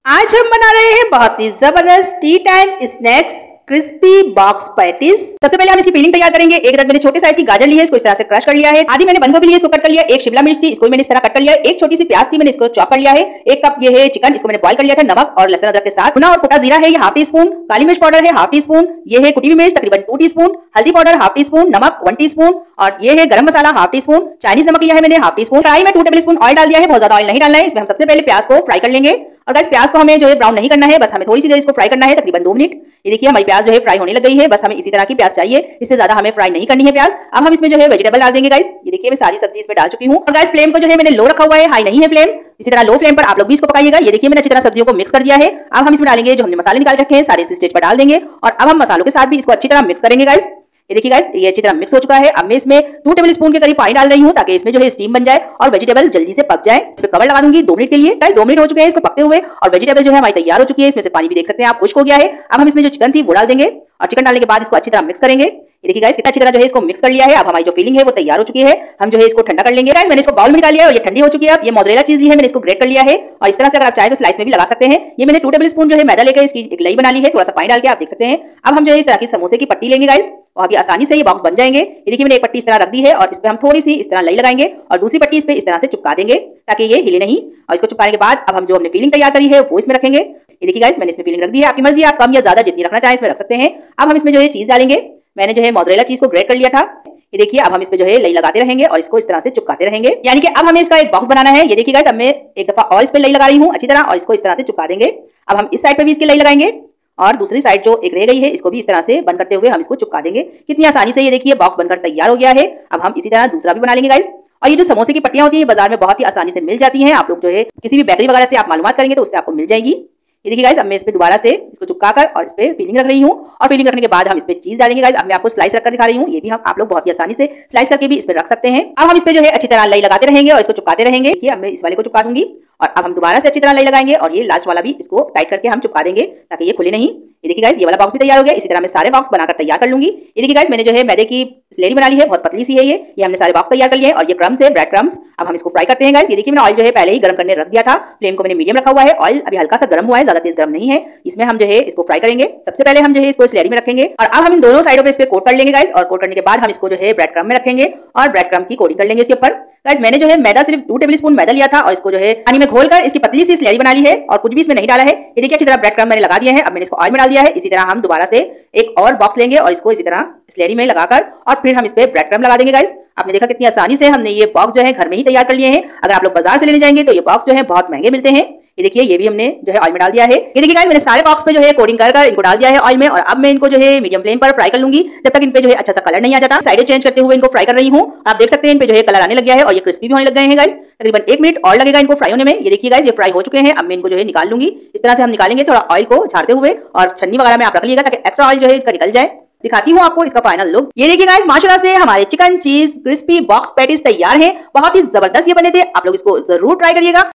आज हम बना रहे हैं बहुत ही जबरदस्त tea time snacks crispy box patties. सबसे पहले हम इसकी फिलिंग तैयार करेंगे। एक मैंने छोटे साइज की गाजर ली है, इसको इस तरह से क्रश कर लिया है। आधी मैंने बंद गोभी ली है, इसको कट कर लिया। एक शिमला मिर्च थी, इसको मैंने इस तरह कट कर लिया है। एक छोटी सी प्याज थी, मैंने इसको चॉप कर लिया है। एक कप ये है चिकन, इसको मैंने बॉइल कर लिया था नमक और लहसुन अदरक के साथ। भुना और कुटा जीरा है ये हाफ टी स्पून, काली मिर्च पाउडर है हाफ टी स्पून, ये है कुटी हुई मिर्च तकरीबन 2 टीस्पून, हल्दी पाउडर हाफ टी स्पून, नमक 1 टीस्पून और ये है garam masala half teaspoon, Chinese नमक लिया है मैंने हाफ टी स्पून। कढ़ाई में 2 टेबल स्पून ऑयल डाल दिया है, बहुत ज्यादा ऑयल नहीं डालना है। इसमें हम सबसे पहले प्याज को फ्राई कर लेंगे और गाइस प्याज को हमें जो है ब्राउन नहीं करना है, बस हमें थोड़ी सी देर इसको फ्राई करना है, तकरीबन 2 मिनट। ये देखिए हमारी प्याज जो है फ्राई होने लग गई है, बस हमें इसी तरह की प्याज चाहिए, इससे ज्यादा हमें फ्राई नहीं करनी है प्याज। अब हम इसमें जो है वेजिटेबल डाल देंगे गाइस। ये देखिए मैं सारी सब्जी इसमें डाल चुकी हूँ और गाइस फ्लेम को जो है मैंने लो रखा हुआ है, हाई नहीं है फ्लेम। इसी तरह लो फ्लेम पर आप लोग भी इसको पकाइएगा। ये देखिए मैंने अच्छी तरह सब्जियों को मिक्स कर दिया है। अब हम इसमें डालेंगे जो हमने मसाले निकाल रखे हैं, सारे इस स्टेज पर डाल देंगे और अब हम मसालों के साथ भी इसको अच्छी तरह मिक्स करेंगे गाइस। ये देखिए गाइस ये अच्छी तरह मिक्स हो चुका है। अब मैं इसमें 2 टेबल स्पून के करीब पानी डाल रही हूँ ताकि इसमें जो है स्टीम बन जाए और वेजिटेबल जल्दी से पक जाए। इस पे कवर लगा दूंगी 2 मिनट के लिए। गाइस 2 मिनट हो चुके हैं इसको पकते हुए और वेजिटेबल जो है हमारी तैयार हो चुकी है। इसमें से पानी भी देख सकते हैं आप, खुश्क हो गया है। अब हम इसमें जो चिकन थी वो डाल देंगे और चिकन डालने के बाद इसको अच्छी तरह मिक्स करेंगे। ये देखिए गाइस कितना अच्छी तरह जो है इसको मिक्स कर लिया है। अब हमारी जो फिलिंग है वो तैयार हो चुकी है। हम जो है इसको ठंडा कर लेंगे। गाइस मैंने इसको बाउल में निकाल लिया है और ये ठंडी हो चुकी है। अब ये मोज़रेला चीज ली है, मैंने इसको ग्रेट कर लिया है और इस तरह से अगर आप चाहे तो स्लाइस में भी लगा सकते हैं। ये मैंने 2 टेबल स्पून जो है मैदा लेकर इसकी एक लई बना ली है, थोड़ा सा पानी डाल के आप देख सकते हैं। अब हम जो है इस तरह की समोसे की पट्टी लेंगे गाइस और अभी आसानी से ये बॉक्स बन जाएंगे। ये देखिए मैंने एक पट्टी इस तरह रख दी है और इस पे हम थोड़ी सी इस तरह लई लगाएंगे और दूसरी पट्टी इस पे इस तरह से चिपका देंगे ताकि ये हिले नहीं। और इसको चिपकाने के बाद अब हम जो हमने फिलिंग तैयार करी है वो इसमें रखेंगे। ये देखिए गाइस मैंने इसमें फिलिंग रख दी है, आपकी मर्जी आप कम या ज्यादा जितनी रखना चाहें इसमें रख सकते हैं। अब हम इसमें जो है चीज डालेंगे। मैंने जो है मोज़रेला चीज को ग्रेट कर लिया था। ये देखिए अब हम इस पे जो है लई लगाते रहेंगे और इसको इस तरह से चिपकाते रहेंगे। यानी कि अब हमें इसका एक बॉक्स बनाना है। ये देखिए गाइस अब मैं एक दफा और इस पे लई लगा रही हूँ अच्छी तरह और इसको इस तरह से चिपका देंगे। अब हम इस साइड पे भी इसकी लई लगाएंगे और दूसरी साइड जो एक रह गई है इसको भी इस तरह से बंद करते हुए हम इसको चिपका देंगे। कितनी आसानी से ये देखिए बॉक्स बनकर तैयार हो गया है। अब हम इसी तरह दूसरा भी बना लेंगे गाइस। और ये जो समोसे की पट्टियां होती है बाजार में बहुत ही आसानी से मिल जाती हैं। आप लोग जो है किसी भी बेकरी वगैरह से आप मालूमात करेंगे तो उससे आपको मिल जाएगी। ये देखिए गाइस अब मैं इस पे दोबारा से इसको चिपकाकर और इस पे फिलिंग रख रही हूँ और फिलिंग रखने के बाद हम इस पे चीज डालेंगे गाइस। अब मैं आपको स्लाइस रखकर दिखा रही हूँ। ये भी हम आप लोग बहुत ही आसानी से स्लाइस करके भी इस पे रख सकते हैं। अब हम इस पे जो है अच्छी तरह लई लगाते रहेंगे और इसको चिपकाते रहेंगे। देखिए अब मैं इस वाले को चिपका दूंगी और अब हम दोबारा से अच्छी तरह लई लगाएंगे और ये लास्ट वाला भी इसको टाइट करके हम चिपका देंगे ताकि ये खुले नहीं। ये देखिए गाइस ये वाला बॉक्स भी तैयार हो गया। इसी तरह मैं सारे बॉक्स बनाकर तैयार कर लूंगी। ये देखिए गाइस मैंने जो है मैदे की स्लेरी बना ली है, बहुत पतली सी है ये हमने सारे बॉक्स तैयार कर लिए हैं और ये क्रम्स है, ब्रेड क्रम्स। अब हम इसको फ्राई करते हैं गाइस। ये देखिए मैंने ऑयल जो है पहले ही गर्म करने रख दिया था, फ्लेम को मैंने मीडियम रखा हुआ है। ऑयल अभी हल्का सा गर्म हुआ है, ज्यादा तेज गर्म नहीं है। इसमें हम जो है इसको फ्राई करेंगे। सबसे पहले हम जो है इसको स्लेरी में रखेंगे और अब हम इन दोनों साइडों पे इस पे कोट कर लेंगे गाइस और कोट करने के बाद हम इसको जो है ब्रेड क्रम्ब में रखेंगे और ब्रेड क्रम्ब की कोटिंग कर लेंगे इसके ऊपर। गाइस मैंने जो है मैदा सिर्फ 2 टेबल स्पून मैदा लिया था और इसको जो है पानी में घोलकर इसकी पतली सी स्लेरी बना ली है और कुछ भी इसमें नहीं डाला है। ये देखिए अच्छी तरह ब्रेड क्रम्ब मैंने लगा दिया है। अब मैंने इसको ऑयल में डाल दिया है। इसी तरह हम दोबारा से एक और बॉक्स लेंगे और इसको इसी तरह स्लेरी में लगाकर और फिर हम इस पे ब्रेड क्रम्ब लगा देंगे गाइस। आपने देखा कितनी आसानी से हमने ये बॉक्स जो है घर में ही तैयार कर लिए हैं। अगर आप लोग बाजार से लेने जाएंगे तो ये बॉक्स जो है बहुत महंगे मिलते हैं। ये देखिए ये भी हमने जो है ऑयल में डाल दिया है। ये देखिए गाइस मैंने सारे बॉक्स पे जो है कोटिंग कर इनको डाल दिया है ऑयल में और अब मैं इनको जो है मीडियम फ्लेम पर फ्राई कर लूंगी जब तक इन पे जो है अच्छा सा कलर नहीं आ जाता। साइडें चेंज करते हुए इनको फ्राई कर रही हूँ। आप देख सकते हैं इन पे जो है कलर आने लग गया है और ये क्रिस्पी भी होने लग गए हैं गाइस। तकरीबन 1 मिनट और लगेगा इनको फ्राई होने में। ये देखिए गाइस ये फ्राई हो चुके हैं। अब मैं इनको जो है निकाल लूंगी। इस तरह से हम निकालेंगे, थोड़ा ऑयल को झाड़ते हुए और छन्नी वगैरह में आप रख लीजिएगा ताकि एक्स्ट्रा ऑयल जो है इसका निकल जाए। दिखाती हूँ आपको इसका फाइनल लुक। ये देखिए गाइस माशाल्लाह से हमारे chicken cheese crispy box patties तैयार हैं। बहुत ही जबरदस्त ये बने थे। आप लोग इसको जरूर ट्राई करिएगा।